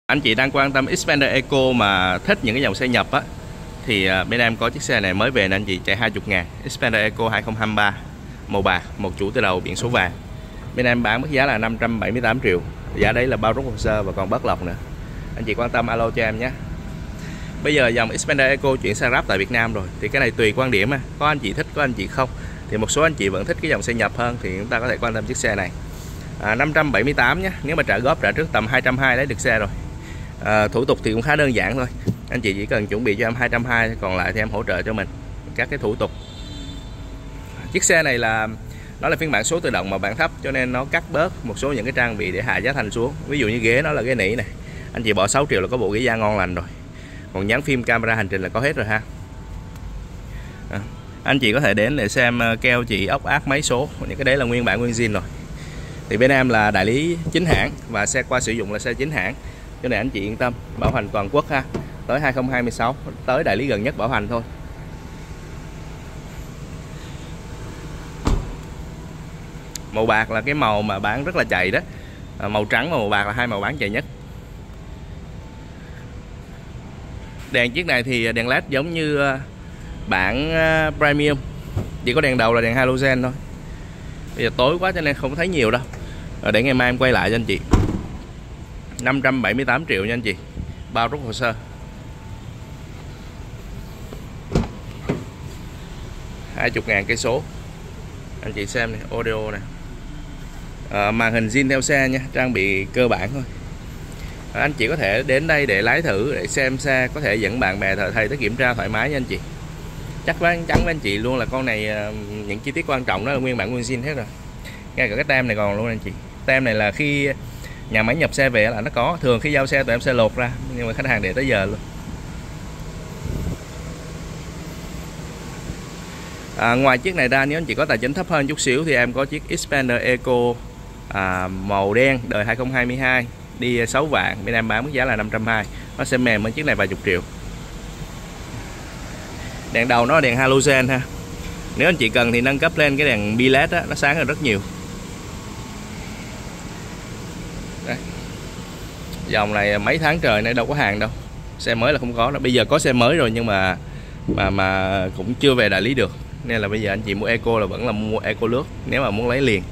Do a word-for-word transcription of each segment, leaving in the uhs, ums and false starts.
Anh chị đang quan tâm Xpander Eco mà thích những cái dòng xe nhập á, thì bên em có chiếc xe này mới về nên anh chị chạy hai mươi ngàn. Xpander Eco hai không hai ba màu bạc, một chủ từ đầu, biển số vàng. Bên em bán mức giá là năm trăm bảy mươi tám triệu. Giá đấy là bao rút hồ sơ và còn bớt lọc nữa. Anh chị quan tâm alo cho em nhé. Bây giờ dòng Xpander Eco chuyển sang ráp tại Việt Nam rồi, thì cái này tùy quan điểm. Có anh chị thích, có anh chị không. Thì một số anh chị vẫn thích cái dòng xe nhập hơn thì chúng ta có thể quan tâm chiếc xe này. à, năm trăm bảy mươi tám nhé. Nếu mà trả góp trả trước tầm hai trăm hai mươi lấy được xe rồi. à, Thủ tục thì cũng khá đơn giản thôi. Anh chị chỉ cần chuẩn bị cho em hai trăm hai mươi, còn lại thì em hỗ trợ cho mình các cái thủ tục. Chiếc xe này là nó là phiên bản số tự động mà bản thấp, cho nên nó cắt bớt một số những cái trang bị để hạ giá thành xuống. Ví dụ như ghế nó là ghế nỉ này, anh chị bỏ sáu triệu là có bộ ghế da ngon lành rồi. Còn dán phim camera hành trình là có hết rồi ha. à, Anh chị có thể đến để xem keo chỉ, ốc ác, máy số, những cái đấy là nguyên bản nguyên zin rồi. Thì bên em là đại lý chính hãng và xe qua sử dụng là xe chính hãng, cho nên anh chị yên tâm, bảo hành toàn quốc ha. Tới hai không hai sáu tới đại lý gần nhất bảo hành thôi. Màu bạc là cái màu mà bán rất là chạy đó. à, Màu trắng và màu bạc là hai màu bán chạy nhất. Đèn chiếc này thì đèn led giống như bản Premium, chỉ có đèn đầu là đèn halogen thôi. Bây giờ tối quá cho nên không thấy nhiều đâu. Rồi để ngày mai em quay lại cho anh chị. Năm trăm bảy mươi tám triệu nha anh chị, bao rút hồ sơ. Hai mươi ngàn cây số. Anh chị xem này, audio này. à, Màn hình zin theo xe nha, trang bị cơ bản thôi. à, Anh chị có thể đến đây để lái thử, để xem xe, có thể dẫn bạn bè thợ thầy tới kiểm tra thoải mái nha anh chị. Chắc chắn với anh chị luôn là con này những chi tiết quan trọng đó là nguyên bản nguyên zin hết rồi. Ngay cả cái tem này còn luôn anh chị. Tem này là khi nhà máy nhập xe về là nó có, thường khi giao xe tụi em sẽ lột ra, nhưng mà khách hàng để tới giờ luôn. à, Ngoài chiếc này ra, nếu anh chị có tài chính thấp hơn chút xíu thì em có chiếc Xpander Eco à, màu đen đời hai không hai hai, đi sáu vạn, bên em bán mức giá là năm trăm hai mươi. Nó sẽ mềm hơn chiếc này vài chục triệu. Đèn đầu nó là đèn halogen ha. Nếu anh chị cần thì nâng cấp lên cái đèn bi led á, nó sáng hơn rất nhiều. Đây. Dòng này mấy tháng trời nay đâu có hàng đâu. Xe mới là không có đâu. Bây giờ có xe mới rồi nhưng mà mà mà cũng chưa về đại lý được. Nên là bây giờ anh chị mua Eco là vẫn là mua Eco lướt nếu mà muốn lấy liền.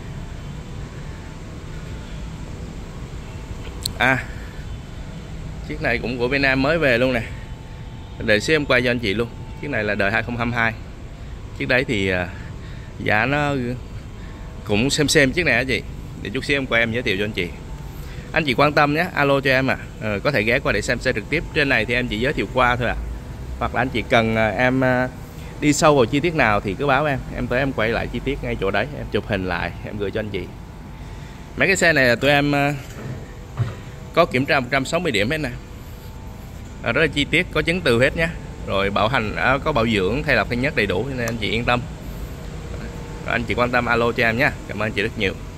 À, chiếc này cũng của bên em mới về luôn nè. Để xem em quay cho anh chị luôn. Chiếc này là đời hai không hai hai. Chiếc đấy thì giá nó cũng xem xem chiếc này hả chị. Để chút xíu em quay em giới thiệu cho anh chị. Anh chị quan tâm nhé, alo cho em à. à Có thể ghé qua để xem xe trực tiếp. Trên này thì em chỉ giới thiệu qua thôi à. Hoặc là anh chị cần em đi sâu vào chi tiết nào thì cứ báo em. Em tới em quay lại chi tiết ngay chỗ đấy, em chụp hình lại, em gửi cho anh chị. Mấy cái xe này là tụi em có kiểm tra một trăm sáu mươi điểm hết nè. à, Rất là chi tiết, có chứng từ hết nhé. Rồi bảo hành, à, có bảo dưỡng, thay lọc thanh nhất đầy đủ, nên anh chị yên tâm. Rồi anh chị quan tâm alo cho em nhé. Cảm ơn anh chị rất nhiều.